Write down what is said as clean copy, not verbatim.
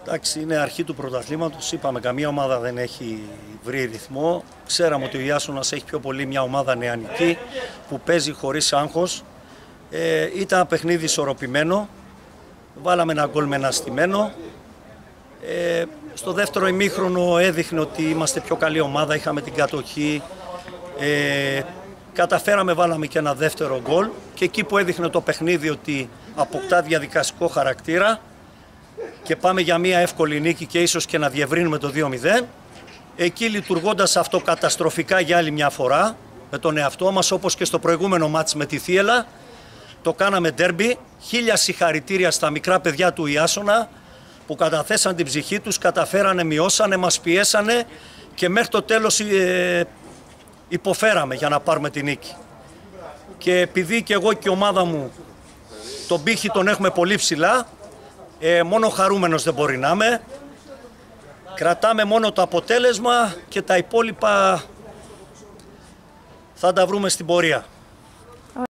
Εντάξει, είναι αρχή του πρωταθλήματος. Είπαμε, καμία ομάδα δεν έχει βρει ρυθμό. Ξέραμε ότι ο Ιάσονας έχει πιο πολύ μια ομάδα νεανική που παίζει χωρίς άγχος. Ήταν ένα παιχνίδι ισορροπημένο. Βάλαμε ένα γκολ με ένα στημένο. Στο δεύτερο ημίχρονο έδειχνε ότι είμαστε πιο καλή ομάδα, είχαμε την κατοχή. Καταφέραμε, βάλαμε και ένα δεύτερο γκολ και εκεί που έδειχνε το παιχνίδι ότι αποκτά διαδικαστικό χαρακτήρα και πάμε για μια εύκολη νίκη και ίσως και να διευρύνουμε το 2-0. Εκεί λειτουργώντας αυτοκαταστροφικά για άλλη μια φορά με τον εαυτό μας, όπως και στο προηγούμενο μάτς με τη Θίελα, το κάναμε ντέρμπι. 1000 συγχαρητήρια στα μικρά παιδιά του Ιάσονα που καταθέσαν την ψυχή τους, καταφέρανε, μειώσανε, μας πιέσανε και μέχρι το τέλος υποφέραμε για να πάρουμε την νίκη. Και επειδή και εγώ και η ομάδα μου τον πύχη τον έχουμε πολύ ψηλά, μόνο χαρούμενος δεν μπορεί να είμαι. Κρατάμε μόνο το αποτέλεσμα και τα υπόλοιπα θα τα βρούμε στην πορεία.